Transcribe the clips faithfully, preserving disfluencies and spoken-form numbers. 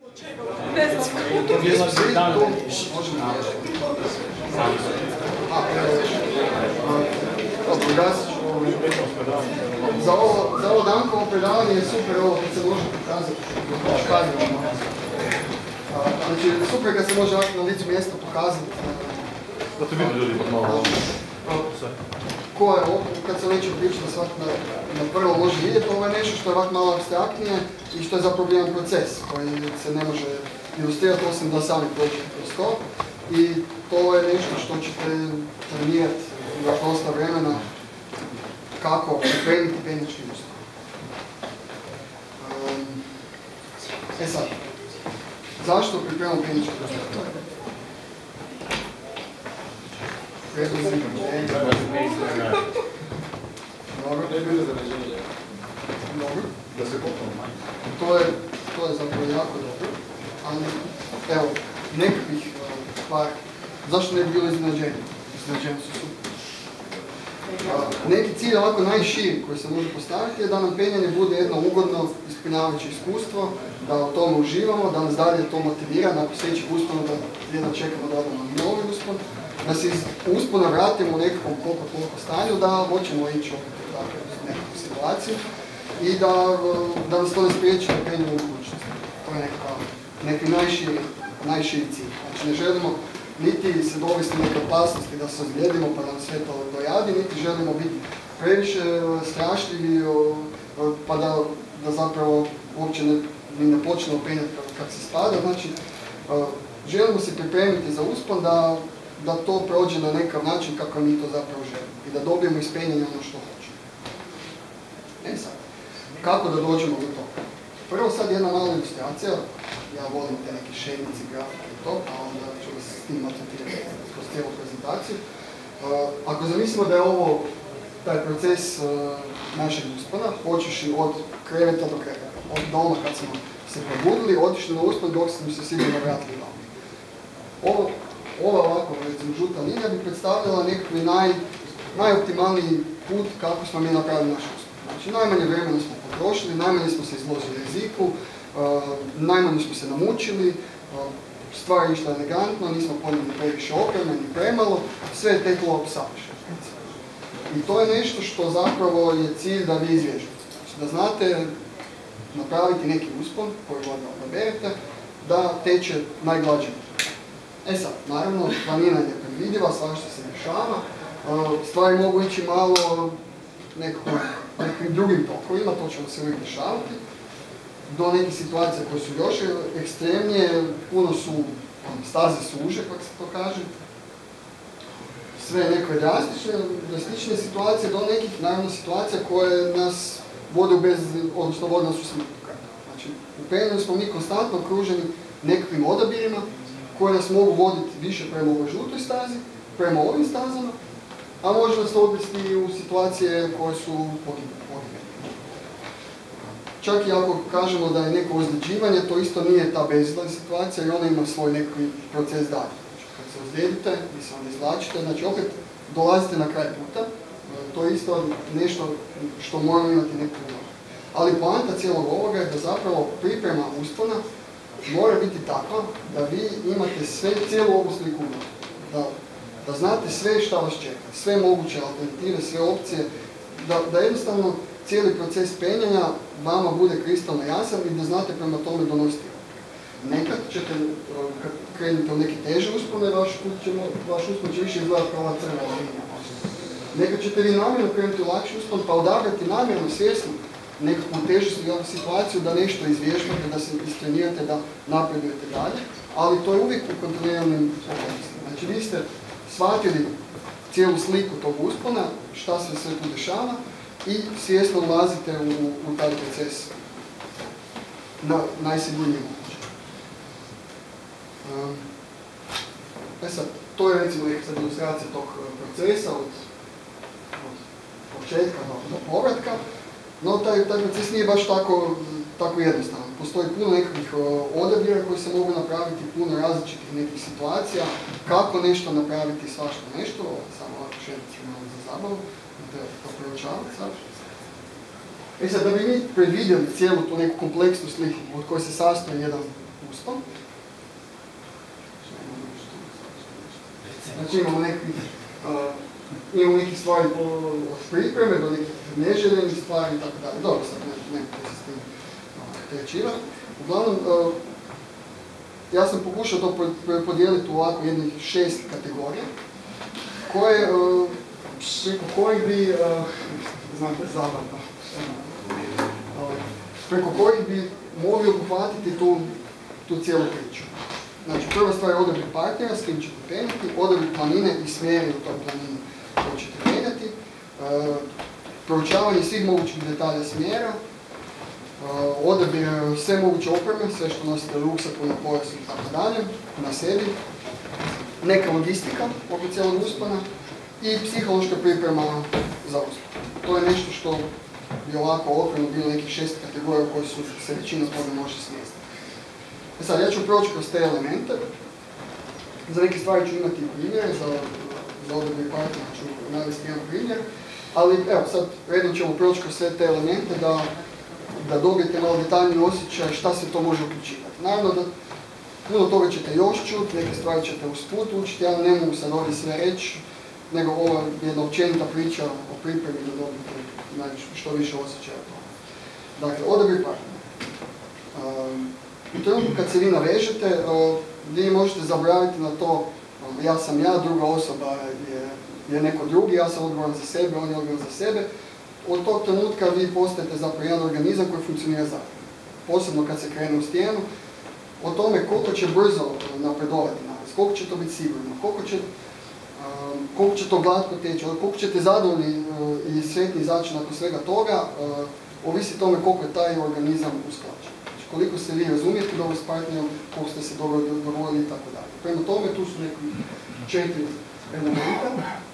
Za ovo, za ovo dankovo predavanje je super ovo kad se može pokazati škaljima. Znači, super kad se može na licu mjesta pokazati. Da te vidi ljudi malo. Ko je ovo, kad se neće pričati da svak na, na prvo može vidjeti, ovo je nešto što je ovak malo abstraktnije i što je zapravo jedan proces koji se ne može ilustrirati osim da sami prođete kroz to. I to je nešto što ćete trenirati još dosta vremena kako pripremiti penjački ustroj. Um, e sad, zašto pripremamo penjački ustroj? Predlozi. Dobro. Dobro. Da se popolno. To je, to je zapravo jako dobro. Ali, evo, nekakvih par, zašto ne bi bilo iznenađenje? Iznenađenje su super. Neki cilj ovako najširi koji se može postaviti je da nam penjanje bude jedno ugodno, ispunjavajuće iskustvo, da u tome uživamo, da nas dalje to motivira, nakon sljedećeg uspona da jedno čekamo da odemo na novi uspon, da se iz uspona vratimo u nekakvom koliko koliko stanju, da hoćemo ići opet u nekakvu situaciju i da, da nas to ne spriječi da penjamo u budućnosti. To je nekakav, neki najširi, najširi cilj. Znači ne želimo niti se dovesti neke opasnosti da se ozlijedimo pa nam sve to dojadi, niti želimo biti previše strašljivi pa da, da zapravo uopće ne, ne počnemo penjati kako se spada. Znači, želimo se pripremiti za uspon da, da to prođe na nekav način kako mi to zapravo želimo i da dobijemo iz penjanja ono što hoćemo. E sad, kako da dođemo do toga? Prvo sad jedna mala ilustracija, ja volim te neke šemice, grafike i to, a onda ću vas s tim maltretirati kroz cijelu prezentaciju. Uh, ako zamislimo da je ovo taj proces uh, našeg uspona, počeši od kreveta do kreveta, od doma kad smo se probudili, otišli na uspon dok smo se sigurno vratili doma. Ovo, ova ovako, recimo, žuta linija bi predstavljala nekakvi naj, najoptimalniji put kako smo mi napravili naš uspon. Znači, najmanje vremena smo potrošili, najmanje smo se izložili riziku, uh, najmanje smo se namučili, uh, stvar je išla elegantno, nismo ponijeli previše opreme, ni premalo, sve je teklo savršeno. I to je nešto što zapravo je cilj da vi izvježete. Znači, da znate napraviti neki uspon koji god da odaberete, da teče najglađe. E sad, naravno, planiranje je predvidiva, svašta se dešava, uh, stvari mogu ići malo nekako nekim drugim tokovima, to ćemo se uvijek dešavati, do nekih situacija koje su još ekstremnije, puno su, staze suže, kako se to kaže, sve neke drastične, drastične situacije, do nekih, naravno, situacija koje nas vode u bez, odnosno vode nas u smrtu. Znači, u penjanju smo mi konstantno okruženi nekakvim odabirima koje nas mogu voditi više prema ovoj žutoj stazi, prema ovim stazama, a može nas odvesti u situacije koje su pogibene. Čak i ako kažemo da je neko ozljeđivanje, to isto nije ta bezizlazna situacija i ona ima svoj neki proces dalje. Znači, kad se ozlijedite, vi se onda izvlačite, znači opet dolazite na kraj puta, to je isto nešto što moramo imati neku ulogu. Ali poanta cijelog ovoga je da zapravo priprema uspona mora biti takva da vi imate sve, cijelu ovu sliku da, da znate sve šta vas čeka, sve moguće alternative, sve opcije, da, da jednostavno cijeli proces penjanja vama bude kristalno jasan i da znate prema tome donositi. Nekad ćete, kad krenete u neke teže uspone, vaš, vaš uspon će više izgledati kao ova crna linija. Nekad ćete vi namjerno krenuti u lakši uspon, pa odabrati namjerno svjesno nekakvu težu situaciju da nešto izvježbate, da se istrenirate, da napredujete dalje, ali to je uvijek u kontroliranim okolnostima. Znači, vi ste shvatili cijelu sliku tog uspona, šta se sve tu dešava i svjesno ulazite u, u taj proces na najsigurniji moguće. Um, e sad, to je recimo neka ilustracija tog procesa od, od početka do, do povratka. No, taj, taj proces nije baš tako, tako jednostavan. Postoji puno nekakvih odabira koji se mogu napraviti, puno različitih nekih situacija, kako nešto napraviti, svašta nešto, samo ovako šedicu malo za zabavu, da to proučavati sad. E sad, da bi mi predvidjeli cijelu tu neku kompleksnu sliku od koje se sastoji jedan uspon. Znači imamo nekih, uh, imamo nekih stvari od pripreme do nekih neželjenih stvari i tako dalje. Dobro, sad ne, ne, ne se s tim trećiva. Uglavnom, uh, ja sam pokušao to podijeliti u ovako jednih šest kategorija, koje, uh, preko kojih bi, uh, znate, zabavno, uh, preko kojih bi mogli obuhvatiti tu, tu cijelu priču. Znači, prva stvar je odabir partnera s kim ćete penjati, odabir planine i smjeri u toj planini koju ćete penjati, uh, proučavanje svih mogućih detalja smjera, uh, odabir sve moguće opreme, sve što nosite u ruksaku, na pojasu i tako dalje, na sebi, neka logistika oko cijelog uspona i psihološka priprema za uspon. To je nešto što bi ovako okvirno bilo nekih šest kategorija u kojoj su se većina toga može smjestiti. E sad, ja ću proći kroz te elemente. Za neke stvari ću imati primjere, za, za odabir partnera ću navesti jedan primjer, ali evo sad redom ćemo proći kroz sve te elemente da, da dobijete malo detaljniji osjećaj šta se to može uključivati. Naravno da puno toga ćete još čuti, neke stvari ćete usput učiti, ja ne mogu sad ovdje sve reći, nego ova jedna općenita priča o pripremi da dobijete znači, što više osjećaja o tome. Dakle, odabir partnera. Um, U trenutku kad se vi navežete, vi možete zaboraviti na to ja sam ja, druga osoba je, je neko drugi, ja sam odgovoran za sebe, on je odgovoran za sebe. Od tog trenutka vi postajete zapravo jedan organizam koji funkcionira zajedno. Posebno kad se krene u stijenu, o tome koliko će brzo napredovati na vas, koliko će to biti sigurno, koliko će, koliko će to glatko teći, koliko ćete zadovoljni i sretni izaći nakon svega toga, ovisi tome koliko je taj organizam usklađen. Koliko se vi razumijete dobro s partnerom, koliko ste se dobro dogovorili i tako dalje. Prema tome, tu su neki četiri elementa.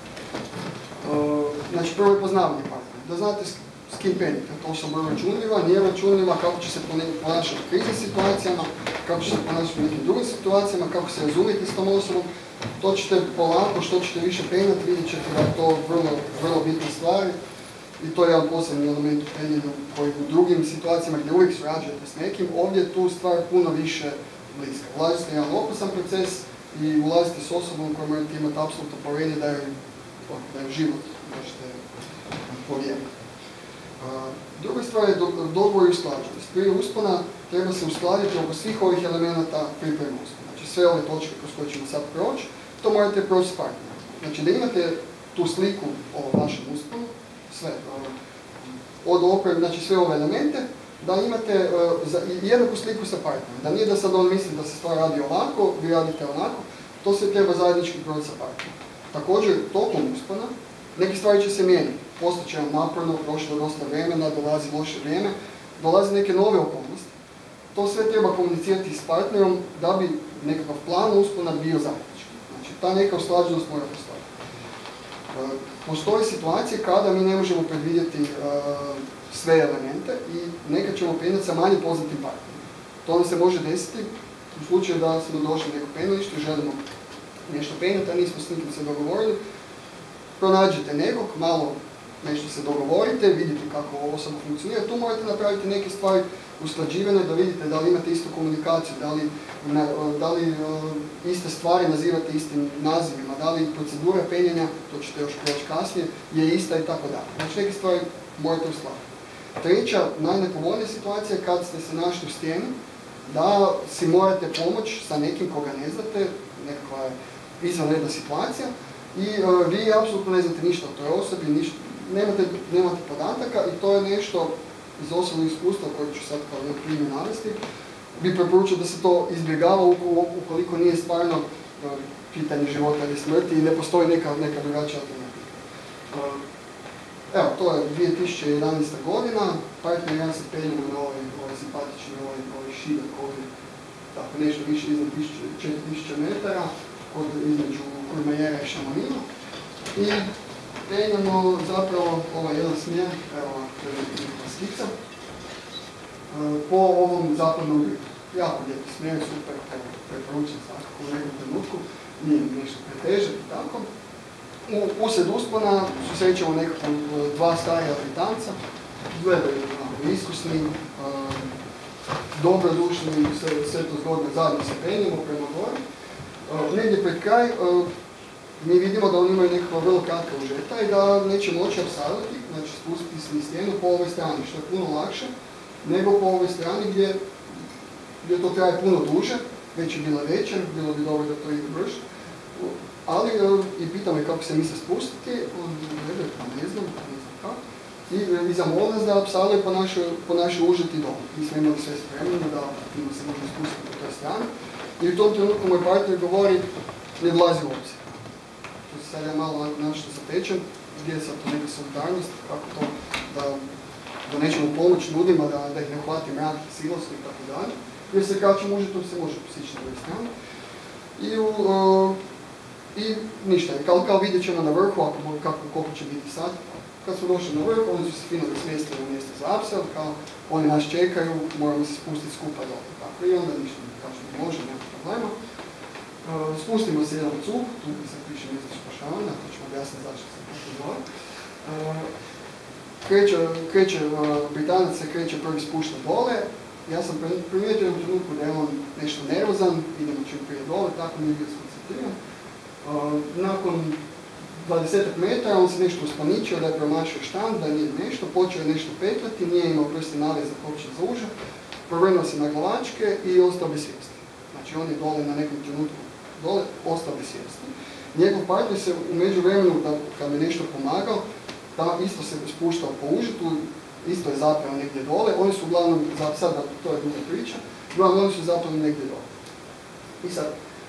Znači, prvo je poznavanje partnera. Da znate s kim penjete. To osoba je računljiva, nije računljiva, kako će se ponašati u kriznim situacijama, kako će se ponašati u nekim drugim situacijama, kako se razumijete s tom osobom. To ćete polako, što ćete više penjati, vidjet ćete da je to vrlo, vrlo bitna stvar. I to je jedan posebni element u penjenju koji u drugim situacijama gdje uvijek surađujete s nekim, ovdje je tu stvar puno više bliska. Ulazite u jedan opasan proces i ulazite s osobom koju morate imati apsolutno povjerenje da je, da je život možete povjeriti. Druga stvar je dogovor i usklađenost. Prije uspona treba se uskladiti oko svih ovih elemenata pripreme uspona. Znači sve ove točke kroz koje ćemo sad proći, to morate proći s partnerom. Znači da imate tu sliku o vašem usponu, sve, od opreme, znači sve ove elemente, da imate uh, jednaku sliku sa partnerom. Da nije da sad on misli da se stvar radi ovako, vi radite onako, to se treba zajednički proći sa partnerom. Također, tokom uspona, neke stvari će se mijenjati. Postaće vam naporno, prošlo dosta vremena, dolazi loše vrijeme, dolaze neke nove okolnosti. To sve treba komunicirati s partnerom da bi nekakav plan uspona bio zajednički. Znači, ta neka usklađenost mora postojati. Uh, Postoje situacije kada mi ne možemo predvidjeti uh, sve elemente i nekad ćemo penjati sa manje poznatim partnerom. To nam se može desiti u slučaju da smo došli u neko penjalište i želimo nešto penjati, a nismo s nikim se dogovorili. Pronađete nekog, malo nešto se dogovorite, vidite kako osoba funkcionira, tu morate napraviti neke stvari usklađivane da vidite da li imate istu komunikaciju, da li, da li uh, iste stvari nazivate istim nazivima, da li procedura penjenja, to ćete još proći kasnije, je ista i tako dalje. Znači neke stvari morate uskladiti. Treća, najnepovoljnija situacija je kad ste se našli u stijeni, da si morate pomoći sa nekim koga ne znate, nekakva je izvanredna situacija i uh, vi apsolutno ne znate ništa o toj osobi, ništa, nemate, nemate podataka i to je nešto iz osobnog iskustva koje ću sad kao primjer navesti, bi preporučio da se to izbjegava ukoliko nije stvarno uh, pitanje života ili smrti i ne postoji neka, neka drugačija alternativa. Uh, evo, to je dvije tisuće jedanaesta godina, partner i ja se penjemo na ovaj, ovaj simpatični ovaj, ovaj šidak koji tako nešto više iznad četiri tisuće metara, kod, između Kurmajera i Šamonina. I penjamo zapravo ovaj jedan smjer, evo to je nekakva skica, po ovom zapadnom ritu. Jako lijepi smjer, super, preporučen svakako u nekom trenutku, nije nešto pretežak i tako. U, usred uspona susrećemo nekako dva starija Britanca, gledaju iskusni, dobrodušno i sve, sve to zgodno zajedno se penjemo prema gore. Uh, negdje pred kraj uh, mi vidimo da oni imaju nekakva vrlo kratka užeta i da neće moći apsaliti, znači spustiti se niz stijenu po ovoj strani, što je puno lakše nego po ovoj strani gdje, gdje to traje puno duže, već je bila večer, bilo bi dobro da to ide brže. Ali uh, i pita me kako se misle spustiti, on gleda, pa ne znam, ne znam kako. I, i zamoli nas da apsaluje po našoj, po našoj užeti dom. Mi smo imali sve spremljeno da ima se može spustiti po toj strani. I u tom trenutku moj partner govori, ne vlazi u obzir. Tu se sad ja malo nešto zapečem, gdje je sad to neka solidarnost, kako to da, da nećemo pomoći ljudima, da, da ih ne hvati mrak, silost i tako dalje. Jer se kraćem užetom se može posići na ovoj strani. I, u, uh, i ništa, kao, kao vidjet ćemo na vrhu, ako, kako, koliko će biti sad. Kad smo došli na vrh, oni su se fino smjestili u mjesto za apsel, kao oni nas čekaju, moramo se spustiti skupa dole. Tako i onda ništa ne kažemo, može, nema problema. Uh, spustimo se jedan cug, tu se piše mjesto spašavanja, to ćemo objasniti zašto se tako zove. Uh, kreće, kreće uh, Britanac se kreće prvi spušta dole. Ja sam primijetio u trenutku da je on nešto nervozan, idemo čim prije dole, tako mi je bio skoncentriran. Uh, nakon dvadesetak metara on se nešto uspaničio da je promašio štand, da nije nešto, počeo je nešto petljati, nije imao prsti navezak uopće za uže, provrnuo se na glavačke i ostao bez svijesti. Znači on je dole na nekom trenutku dole, ostao bez svijesti. Njegov partner se u međuvremenu, kad mi nešto pomagao, da isto se spuštao po užitu, isto je zapeo negdje dole, oni su uglavnom, sad to je druga priča, uglavnom oni su zapeli negdje dole. I sad,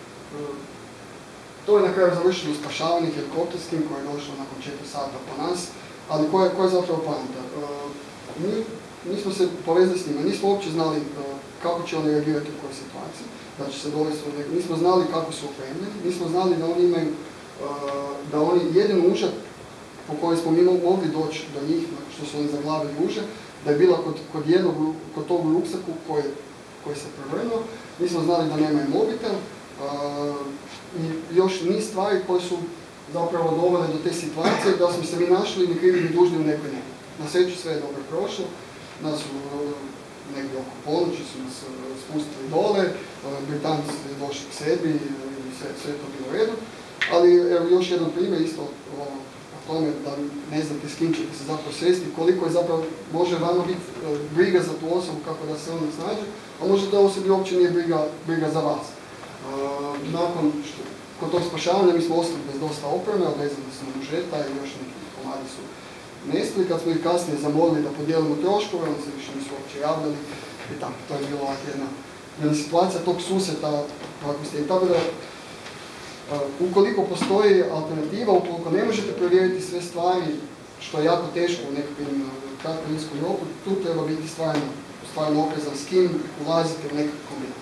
to je na kraju završilo spašavanje helikopterskim koje je došlo nakon četiri sata po nas, ali koja je, ko je zapravo poanta? Uh, mi, mi smo se povezali s njima, nismo uopće znali uh, kako će oni reagirati u kojoj situaciji, da će se dovesti u neku, nismo znali kako su opremljeni, nismo znali da oni imaju, uh, da oni jedinu užat po kojoj smo mi mogli doći do njih, što su oni zaglavili uže, da je bila kod, kod jednog, kod tog ruksaku koji, koji se prevrnuo, nismo znali da nemaju mobitel, uh, i još niz stvari koje su zapravo dovele do te situacije da smo se mi našli ni krivi ni dužni u nekoj nebi. Na sreću sve je dobro prošlo, nas su negdje oko ponoći su nas spustili dole, Britanci su došli k sebi i sve, sve to bilo u redu. Ali evo još jedan primjer isto o, o tome da ne znate s kim ćete se zapravo sresti, koliko je zapravo, može vama biti briga za tu osobu kako da se ona snađe, a možda da osobi uopće nije briga, briga za vas. Uh, nakon što, kod tog spašavanja mi smo ostali bez dosta opreme, odvezali smo užeta i još neki komadi su nestali. Kad smo ih kasnije zamolili da podijelimo troškove, oni se više nisu uopće javljali i tako, to je bila jedna, jedna situacija tog susreta. Tako da, uh, ukoliko postoji alternativa, ukoliko ne možete provjeriti sve stvari, što je jako teško u nekakvim kratkovinskom roku, tu treba biti stvarno, stvarno oprezan s kim ulazite u nekakvu kombinaciju.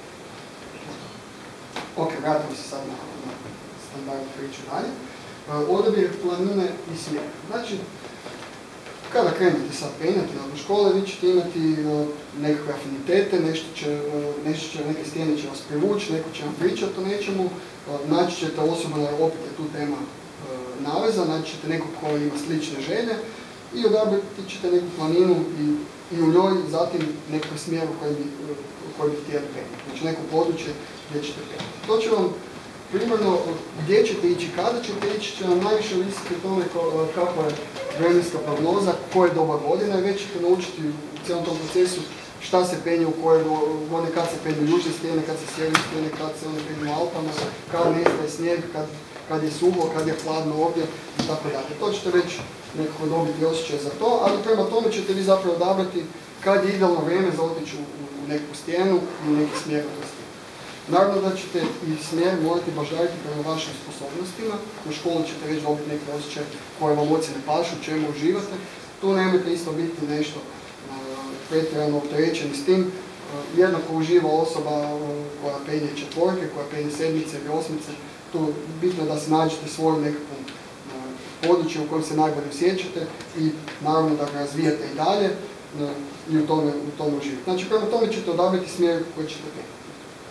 Ok, vratimo se sad na, na standardnu priču dalje. Uh, odabir planine i smjera. Znači, kada krenete sad penjati do škole, vi ćete imati uh, nekakve afinitete, nešto će, uh, nešto će, neke stijene će vas privući, neko će vam pričati o nečemu, uh, naći ćete osobno, opet je tu tema uh, naveza, naći ćete nekog koji ima slične želje i odabrati ćete neku planinu i, i u njoj zatim nekakav smjer u koji bi, uh, koji bi htjeli penjati. Znači neko područje gdje ćete penjati. To će vam primarno gdje ćete ići, kada ćete ići, će vam najviše ovisiti o tome kako je vremenska prognoza, koje doba godine, već ćete naučiti u cijelom tom procesu šta se penje u koje godine, kad se penju južne stijene, kad se sjeverne stijene, kad se one penju u Alpama, kad nestaje snijeg, kad, kad je suho, kad je hladno ovdje i tako dalje. To ćete već nekako dobiti osjećaj za to, ali prema tome ćete vi zapravo odabrati kad je idealno vrijeme za otići u, u neku stijenu i u neki smjer u stijenu. Naravno da ćete i smjer morati baždariti prema vašim sposobnostima. U školi ćete već dobiti neke osjećaje koje vam ocjene pašu, čemu uživate. Tu nemojte isto biti nešto uh, pretjerano opterećeni s tim. Uh, jednako uživa osoba uh, koja penje četvorke, koja penje sedmice ili osmice. Tu bitno je da se nađete svoju nekakvu uh, područje u kojem se najbolje osjećate i naravno da ga razvijate i dalje uh, i u tome, u tome uživate. Znači prema tome ćete odabrati smjer koji ćete penjati.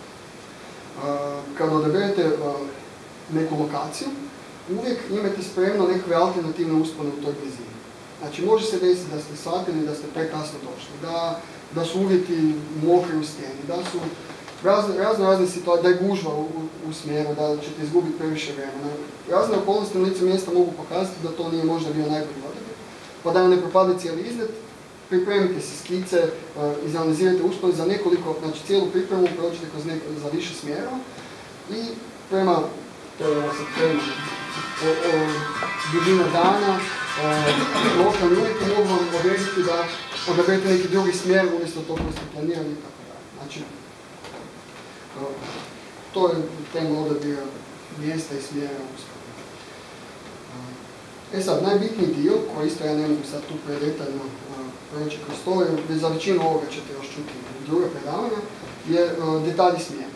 Kada odaberete neku lokaciju, uvijek imate spremno nekakve alternativne uspone u toj blizini. Znači može se desiti da ste shvatili da ste prekasno došli, da, da su uvjeti mokri u stijeni, da su razne, razne, razne situacije, da je gužva u, u, u smjeru, da ćete izgubiti previše vremena. Razne okolnosti na licu mjesta mogu pokazati da to nije možda bio najbolji odabir. Pa da vam ne propade cijeli izlet, pripremite se skice, uh, izanalizirajte uspon za nekoliko, znači cijelu pripremu prođete kroz neko, za više smjerova i prema, prema, prema o, o, dužina dana, uh, lokalni uvjeti mogu vam odrediti da odaberete neki drugi smjer umjesto to koji ste planirali i tako dalje. Znači, uh, to je tema odabira mjesta i smjera uspona. E sad, najbitniji dio, koji isto ja ne mogu sad tu predetaljno proći kroz to, jer za većinu ovoga ćete još čuti u druga predavanja, je uh, detalji smjera.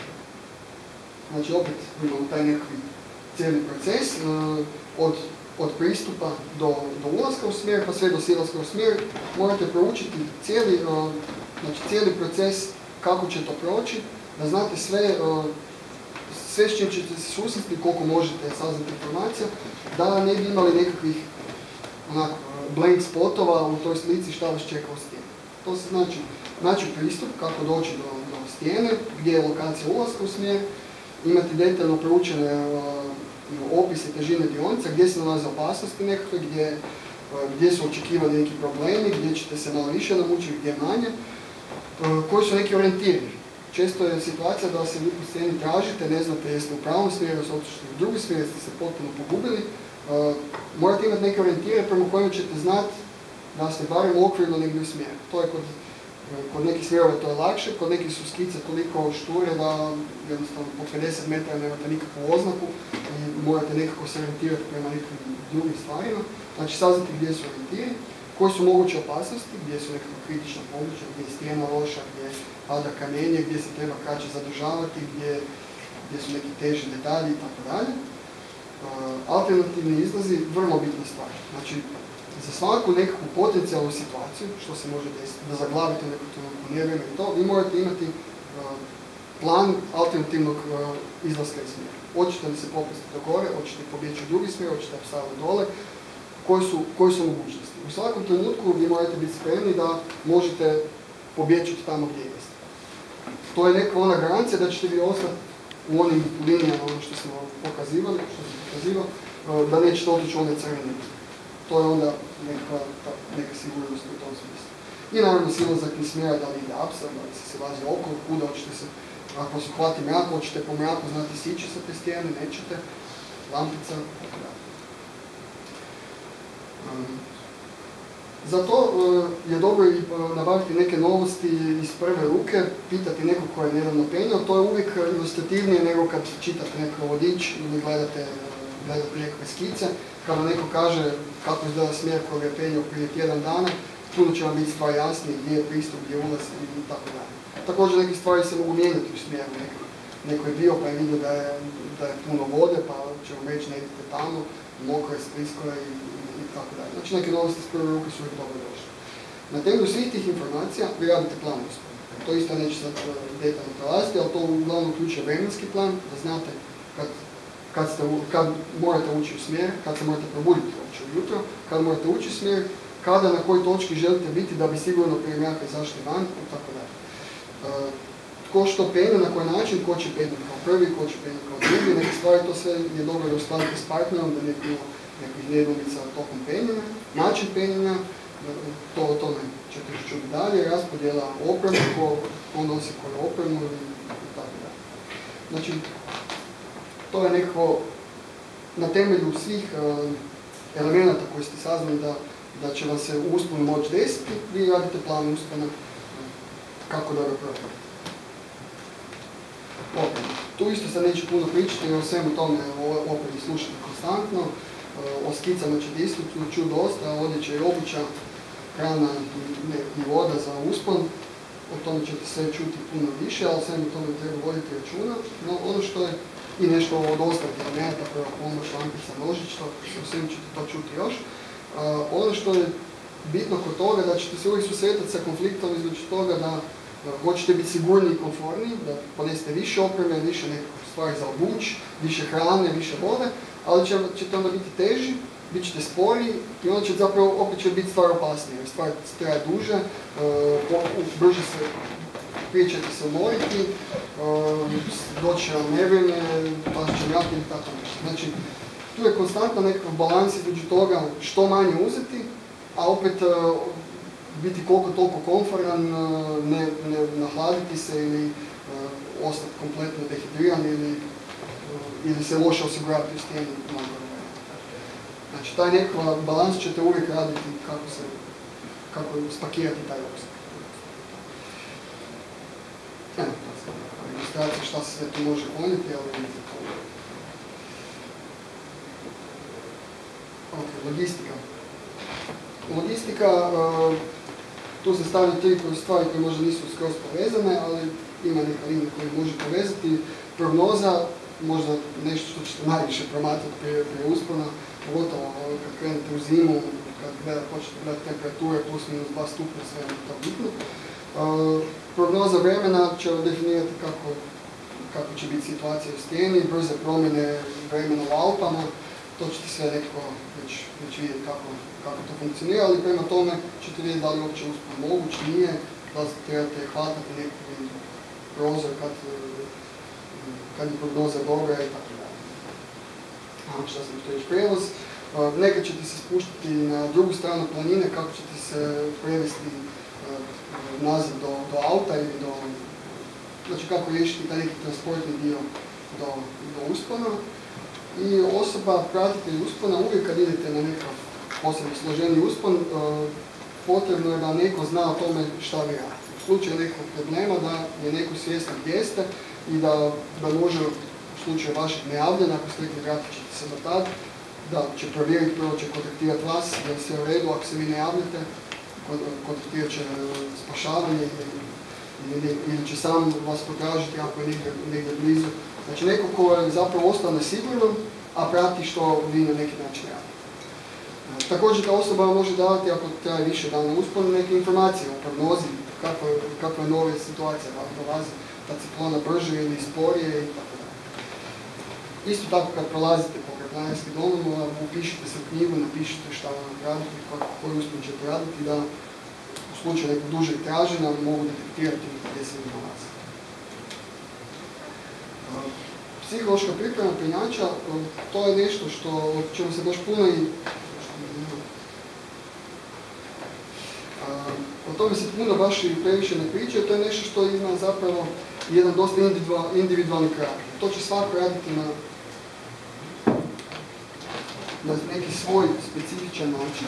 Znači, opet imamo taj nekakvi cijeli proces, uh, od, od pristupa do, do ulaska u smjer, pa sve do silaska u smjer, morate proučiti cijeli, uh, znači, cijeli proces, kako će to proći, da znate sve, uh, sve s čim ćete se susresti, koliko možete saznati informacija, da ne bi imali nekakvih onako, blank spotova u toj slici šta vas čeka u stijeni. To se znači, znači pristup kako doći do, do stijene, gdje je lokacija ulaska u smjer, imati detaljno proučene uh, opise težine dionica, gdje se nalaze opasnosti nekakve, gdje, uh, gdje su očekivani neki problemi, gdje ćete se malo više namučiti, gdje manje, uh, koji su neki orijentiri. Često je situacija da se vi po stijeni tražite, ne znate jeste u pravom smjeru, su otišli u drugi smjer, ste se potpuno pogubili. Uh, morate imati neke orijentire prema kojima ćete znati da ste barem okvirno negdje u smjeru. To je kod, kod nekih smjerova to je lakše, kod nekih su skice toliko šture da jednostavno po pedeset metara nemate nikakvu oznaku i morate nekako se orijentirati prema nekim drugim stvarima. Znači saznati gdje su orijentiri, koje su moguće opasnosti, gdje su nekakva kritična područja, gdje je stijena loša, gdje pada kamenje, gdje se treba kraće zadržavati, gdje, gdje su neki teži detalji itd. Uh, alternativni izlazi, vrlo bitna stvar. Znači, za svaku nekakvu potencijalnu situaciju, što se može desiti, da zaglavite neku trenutku nevrijeme i to, vi morate imati uh, plan alternativnog uh, izlaska iz smjera. Hoćete li se popesti do gore, hoćete pobjeći u drugi smjer, hoćete staviti dole, koji su, koji su mogućnosti. U svakom trenutku vi morate biti spremni da možete pobjeći tamo gdje jeste. To je neka ona garancija da ćete vi ostati u onim linijama, ono što smo pokazivali, što sam pokazivao, da nećete otići u one crvene. To je onda neka, neka sigurnost u tom smislu. I naravno silazak iz smjera, da li ide apsa, da li se se lazi okolo, kuda hoćete se, ako se hvati mrak, hoćete po mraku znati sići sa te stijene, nećete, lampica, tako da. Um, Zato uh, je dobro i uh, nabaviti neke novosti iz prve ruke, pitati nekog ko je nedavno penjao, to je uvijek ilustrativnije nego kad čitate nekakav vodič ili gledate, uh, gledate nekakve skice. Kada neko kaže kako izgleda smjer koji je penjao prije tjedan dana, puno će vam biti stvar jasnije, gdje je pristup, gdje je ulaz i tako dalje. Također neke stvari se mogu mijenjati u smjeru. Neko, neko je bio pa je vidio da je, da je puno vode, pa će vam reći ne idete tamo, mokro je, sklisko je i tako dalje. Znači neke novosti s prve ruke su uvijek dobro došle. Na temelju svih tih informacija vi radite plan uspona. To isto neće sad detaljno prelaziti, ali to uglavnom uključuje vremenski plan, da znate kad, kad, ste, kad morate ući u smjer, kad se morate probuditi uopće ujutro, kad morate ući u smjer, kada na kojoj točki želite biti da bi sigurno prije mraka izašli van i tako dalje. Tko što penje, na koji način, ko će penjati kao prvi, ko će penjati kao drugi, neke stvari, to sve je dobro da uskladite s partnerom, da ne bilo nekih nedoumica tokom penjenja, način penjenja, to o tome ćete čuti dalje, raspodjela opreme, ko, ko nosi koju opremu i tako dalje. Znači, to je nekako na temelju svih uh, elemenata koji ste saznali da, da će vam se u usponu moći desiti, vi radite plan uspona kako da ga provedete. Okay. Tu isto sad neću puno pričati, jer o svemu tome opet slušati konstantno. O skicama ćete isto čuti dosta, odjeća i obuća, hrana i voda za uspon. O tome ćete sve čuti puno više, ali svemu tome treba voditi računa. No, ono što je i nešto od ostalih elementa, prva pomoć, lampica, nožić, o svemu ćete to čuti još. Ono što je bitno kod toga, da ćete se uvijek susretati sa konfliktom između toga da hoćete biti sigurniji i konforniji, da ponesete više opreme, više nekakve stvari za obuć, više hrane, više vode, ali će, ćete onda biti teži bit ćete spori i onda će zapravo opet će biti stvar opasnije, jer stvar traje duže, brže se, prije ćete se umoriti, doći će vam nevrijeme, pa će mjati ili tako nešto. Znači, tu je konstantno nekakav balans između toga što manje uzeti, a opet biti koliko toliko komforan, ne, ne nahladiti se ili uh, ostati kompletno dehidriran ili, uh, ili se loše osigurati u stijeni. Znači, taj nekakav balans ćete uvijek raditi kako se, kako spakirati taj ručak. Evo, ilustracija šta se sve tu može ponijeti, ali vidite to. Ok, logistika. Logistika, uh, tu se stavljaju tri stvari koje možda nisu skroz povezane, ali ima neka linija koja može povezati. Prognoza, možda nešto što ćete najviše promatrati prije, prije uspona, pogotovo kad krenete u zimu, kad gleda, počete gledati temperature, plus minus dva stupnja, sve je to bitno. Uh, prognoza vremena će definirati kako, kako će biti situacija u stijeni, brze promjene vremena u Alpama, to ćete sve nekako već, već vidjeti kako, kako to funkcionira, ali prema tome ćete vidjeti da li uopće uspon moguć, nije, da li trebate hvatati nekakvi prozor kad, kad je prognoza dobra i tako dalje. Aha, šta sam htio reći, prijevoz. Nekad ćete se spuštati na drugu stranu planine, kako ćete se prevesti nazad do, do auta ili do... Znači kako riješiti taj neki transportni dio do, do uspona. I osoba, pratitelj uspona, uvijek kad idete na nekakav posebno složeni uspon, potrebno je da neko zna o tome šta vi radite. U slučaju nekog problema da je neko svjestan gdje ste i da, da može u slučaju vašeg nejavljanja, ako ste rekli vratit ćete se do tad, da će provjeriti, prvo će kontaktirati vas, da je sve u redu, ako se vi ne javljate, kontaktirat će spašavanje ili, ili će sam vas potražiti ako je negdje, negdje blizu. Znači neko ko je zapravo ostao nesigurno, a prati što vi na neki način radite. Također ta osoba može davati, ako traje više dana uspona, neke informacije o prognozi, kakva je, kakva je nova situacija, da li dolazi ta ciklona brže ili sporije i tako dalje. Isto tako kad prolazite pokraj planinskim domova, upišite se u knjigu, napišite šta vam raditi, koji uspon ćete raditi, da u slučaju nekog dužeg traženja mogu detektirati gdje se vi nalazi. Psihološka priprema penjača, to je nešto što, o čemu se baš puno i... O tome se puno baš i previše ne priča, to je nešto što ima zapravo jedan dosta individualni karakter. To će svako raditi na, na neki svoj specifičan način,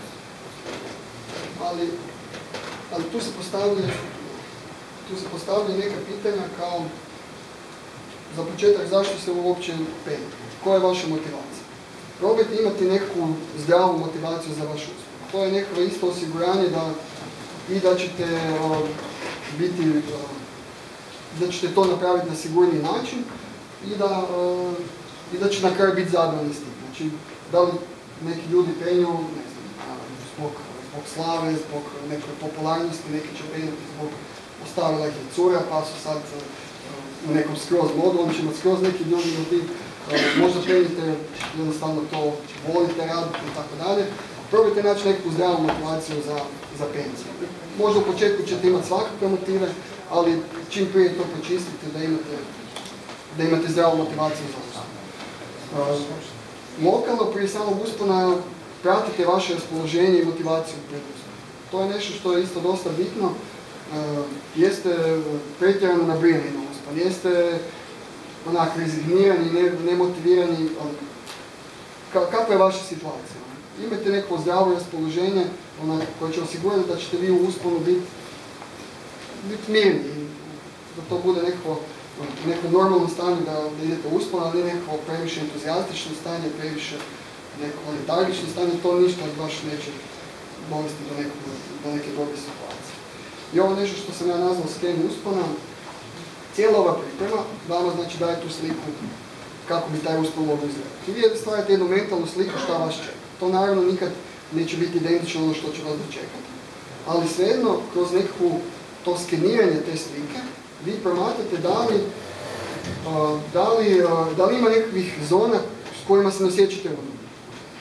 ali, ali tu se postavljaju tu se postavljaju neka pitanja kao za početak zašto se uopće penjete, koja je vaša motivacija. Probajte imati neku zdravu motivaciju za vaš uspjeh. To je neko isto osiguranje da i da ćete uh, biti, uh, da ćete to napraviti na sigurniji način i da, uh, i da će na kraju biti zadovoljni s tim. Znači, da li neki ljudi penju, ne znam, zbog, zbog slave, zbog neke popularnosti, neki će penjati zbog ostavila ih je cura, pa su sad uh, u nekom skroz modu, on će imati skroz neki ljudi motiv, uh, možda penjite, jednostavno to volite raditi i tako dalje. Probajte naći neku zdravu motivaciju za, za penziju. Možda u početku ćete imati svakakve motive, ali čim prije to počistite da imate, da imate zdravu motivaciju za uspon. Uh, lokalno prije samog uspona pratite vaše raspoloženje i motivaciju pred usponom. To je nešto što je isto dosta bitno. Uh, jeste pretjerano nabrijani na uspon, jeste onak rezignirani, ne, nemotivirani, ali ka, kakva je vaša situacija? Imate neko zdravo raspoloženje koje će osigurati da ćete vi u usponu biti bit mirni, da to bude neko, neko normalno stanje da, da idete u uspon, ali ne neko previše entuzijastično stanje, previše neko letargično stanje, to ništa baš neće dovesti do, neko, do neke dobre situacije. I ovo nešto što sam ja nazvao sken uspona, cijela ova priprema vama znači daje tu sliku kako bi taj uspon mogao izgledati. I vi stvarate jednu mentalnu sliku šta vas čeka. To naravno nikad neće biti identično ono što će vas dočekati. Ali svejedno, kroz nekakvu to skeniranje te slike, vi promatrate da li, uh, da li, uh, da li ima nekakvih zona s kojima se ne osjećate udobno.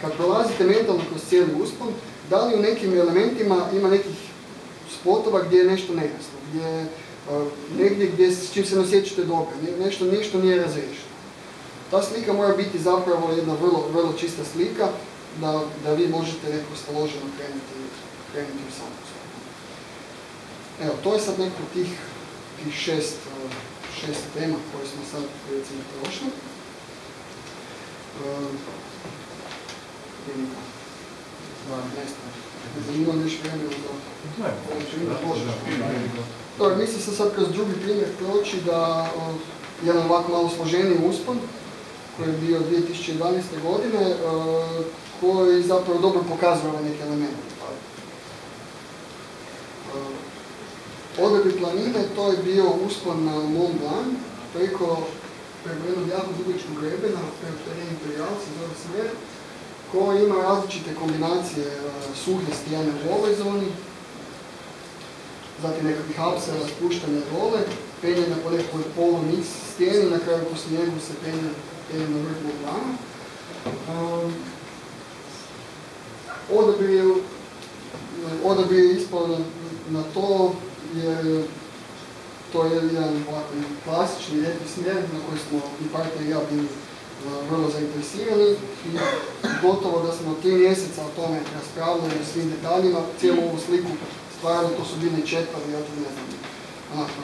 kad prolazite mentalno kroz cijeli uspon, da li u nekim elementima ima nekih spotova gdje je nešto nejasno, gdje uh, negdje gdje s čim se ne osjećate dobro, nešto, nešto nije razriješeno. Ta slika mora biti zapravo jedna vrlo, vrlo čista slika da, da vi možete neko staloženo krenuti, krenuti u samu uspon. Evo, to je sad neko tih, tih šest, uh, šest tema koje smo sad recimo prošli. Uh, Imam još vremena za... Dobro, mislim se sad kroz drugi primjer proći da uh, jedan ovako malo složeniji uspon koji je bio dvije tisuće dvanaeste. godine uh, koji zapravo dobro pokazuje ove neke elemente. Uh, Odabir planine, to je bio uspon na Mont Blanc preko, preko jednog jako dugačkog grebena, preko Terre Imperial se zove smjer, koji ima različite kombinacije uh, suhe stijene u ovoj zoni, zatim nekakvih apsela, spuštanja dole, penjenja po nekoj polu niz stijeni, na kraju poslije njegu se penje, penje na vrh Mont Blanc. Um, odabir je, odabir je ispao na, na to, jer to je jedan ovako klasični lijepi smjer na koji smo i partner i ja bili vrlo zainteresirani i gotovo da smo tri mjeseca o tome raspravljali o svim detaljima, cijelu ovu sliku stvarno to su bili četvari, ja to ne znam, onako,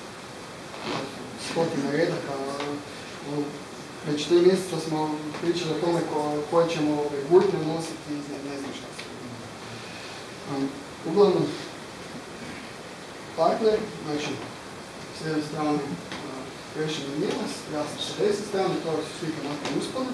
stotine redaka. Već tri mjeseca smo pričali o tome ko, koje ćemo gurtne nositi i ne, ne znam šta se. Um, uglavnom, partner, znači, s jedne strane Krešen i Milas, ja sam sa desne strane, to su slika nakon uspona.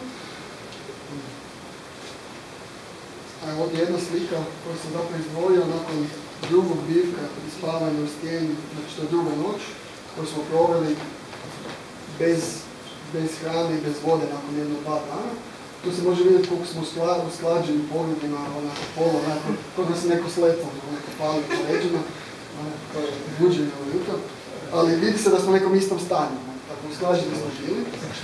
A ovdje jedna slika koju sam zapravo izdvojio nakon drugog bivka i spavanja u stijeni, znači to je druga noć, koju smo proveli bez, bez hrane i bez vode nakon jedno dva dana. Tu se može vidjeti koliko smo usklađeni pogledima, onako polo, onako, koliko se neko sletao, onako pali po leđima, onako buđenje ujutro. Ali vidi se da smo u nekom istom stanju, tako usklađeni smo bili.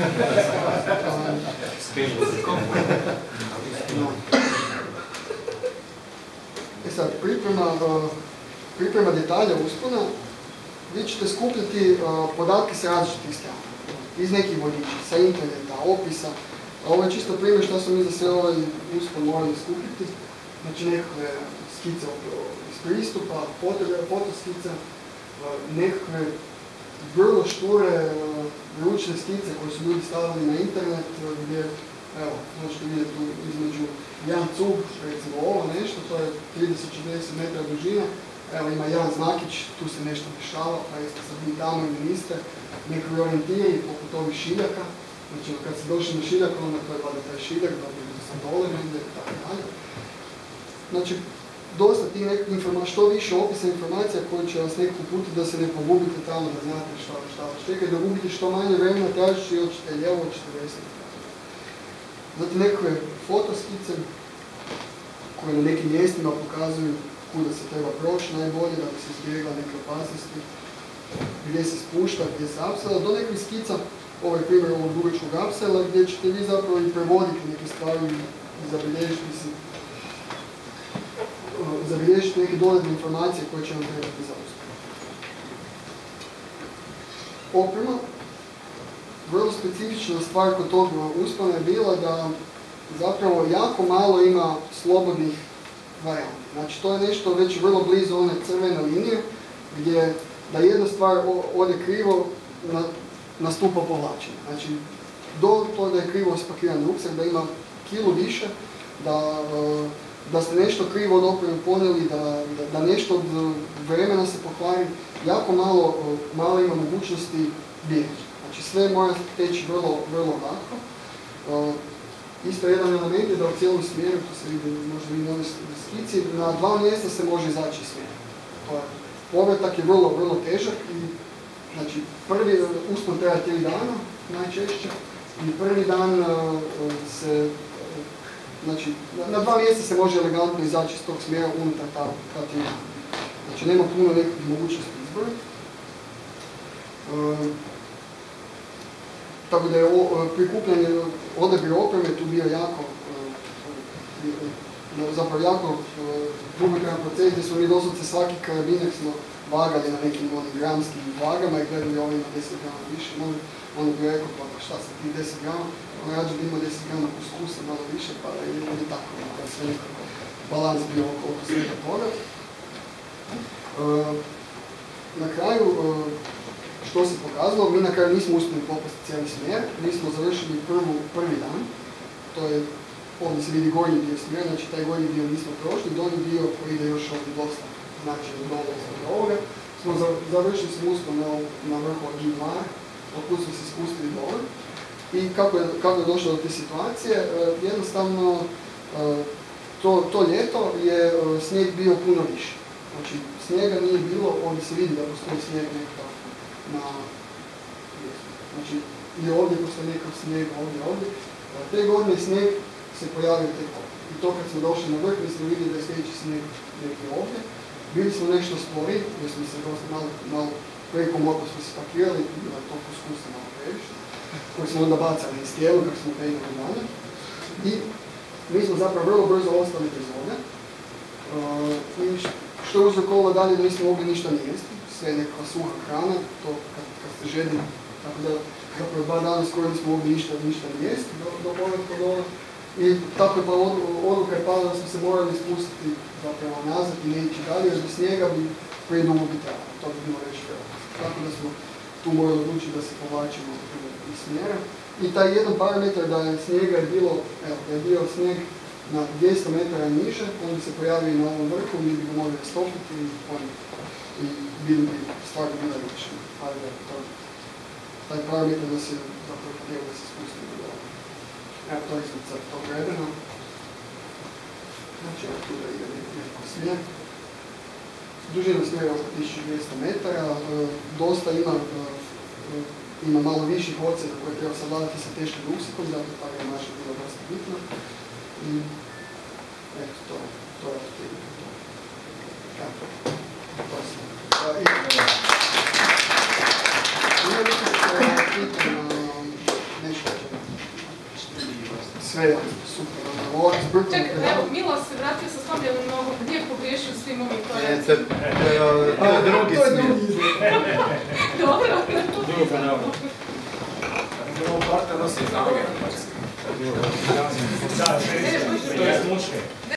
E sad, priprema, priprema detalja uspona, vi ćete skupljati podatke sa različitih strana, iz nekih vodiča, sa interneta, opisa. Ovo je čisto primjer što smo mi za sve ovaj uspon morali skupiti, znači nekakve skice iz pristupa, fotoskice, nekakve vrlo šture ručne skice koje su ljudi stavili na internet, gdje, evo, možete vidjeti tu između jedan cug, recimo ovo nešto, to je trideset do četrdeset metara dužine, evo ima jedan znakić, tu se nešto dešava, pa jeste sad vi tamo ili niste, nekakvi orijentiri poput ovih šiljaka, znači kad se došli na šiljak, onda to je vada taj šiljak, da bi sam dole negdje i tako dalje. Znači, dosta tih nekakvih informacija, što više opisa informacija koje će vas nekako uputiti da se ne pogubite tamo, da znate šta šta vas čeka i da gubite što manje vremena tražeći ili hoćete lijevo, hoćete desno. Zatim nekakve fotoskice koje na nekim mjestima pokazuju kuda se treba proći najbolje, da bi se izbjegla neke opasnosti, gdje se spušta, gdje se apsela, do nekakvih skica, ovaj primjer ovog dugačkog apsela, gdje ćete vi zapravo i prevoditi neke stvari i zabilježiti se zabilježiti neke dodatne informacije koje će vam trebati za uspjeh. Oprema, vrlo specifična stvar kod tog uspona je bila da zapravo jako malo ima slobodnih varijanti. Znači to je nešto već vrlo blizu one crvene linije gdje da jedna stvar ode krivo nastupa povlačenje. Znači do to da je krivo spakiran ruksak, da ima kilu više, da da ste nešto krivo od opreme ponijeli, da, da, da nešto od vremena se pokvari, jako malo, malo ima mogućnosti bježati. Znači sve mora teći vrlo, vrlo lako. Uh, isto jedan element je da u cijelom smjeru, to se vidi, možda vidi na ovoj skici, na dva mjesta se može izaći iz smjera. Povratak je vrlo, vrlo težak i znači prvi uspon treba tri dana najčešće i prvi dan uh, se Znači, na dva mjesta se može elegantno izaći iz tog smjera unutar ta, ta tri dana. Znači, nema puno nekakvih mogućnosti izbora. E, tako da je o, prikupljanje odabir opreme tu bio jako, zapravo jako dugotrajan proces gdje smo mi doslovce svaki karabinek smo vagali na nekim onim gramskim vagama i gledali ovo ima deset grama više, ono bi rekao pa šta sa tih deset grama, ono rađe da ima deset grama kuskusa malo više pa je ili tako, da sve nekako balans bio oko, oko svega toga. E, na kraju, e, što se pokazalo, mi na kraju nismo uspjeli popasti cijeli smjer, mi smo završili prvu, prvi dan, to je, ovdje se vidi gornji dio smjera, znači taj gornji dio nismo prošli, donji dio koji ide još ovdje dosta, znači od dole od ovoga, smo završili smo uspom na, na vrhu od G dva, otkud smo se spustili dole. I kako je, kako je došlo do te situacije, e, jednostavno e, to, to ljeto je e, snijeg bio puno više. Znači snijega nije bilo, ovdje se vidi da postoji snijeg nekako na znači i ovdje postoji nekakav snijeg, ovdje, ovdje. E, te godine snijeg se pojavio tek ovdje. I to kad smo došli na vrh, mi smo vidjeli da je sljedeći snijeg neki ovdje. Bili smo nešto spori, jer smo se malo, malo preko moto smo se pakirali, bilo je to kuskusa malo previše, koji smo onda bacali iz tijelu kako smo penjali dalje. I mi smo zapravo vrlo brzo ostali bez vode. Uh, I što je uzrokovalo dalje da nismo mogli ništa ni jesti, sve nekakva suha hrana, to kad, kad ste žedni, tako da zapravo dva dana skoro nismo mogli ništa, ništa ni jesti do, do povratka dole. I tako je pa odluka je pala da smo se morali spustiti zapravo nazad i ne ići dalje, jer bez snijega bi predugo bi trajalo, to bi bilo već prelazno. Tako da smo tu morali odlučiti da se povlačimo iz smjera. I taj jedan parametar da je snijega je bilo, evo, da je bio snijeg na dvjesto metara niže, on bi se pojavio i na ovom vrhu, mi bi ga mogli stopiti i, on, i bili bi stvarno bila rješena. Ali da, to, taj parametar da se zapravo htjelo da se spustimo do dole. Evo, to je sad tog vremena. Znači, evo tu da ide nekako smjer. Dužina smjera oko tisuću dvjesto metara, e, dosta ima, e, ima malo viših ocjena koje treba savladati sa teškim ruksikom, zato ta gramaža bila dosta bitna. I eto, to, to je to. Kako? To je sve. Ima nekako pitanja, nešto sve je super. Čekaj, evo, Milo se vratio sa slomljenom nogom, gdje je pogriješio svim ovim koracima? To je drugi smjer. Dobro. Drugo kanalno. Ovo parta nosi iz noge. To je smučke.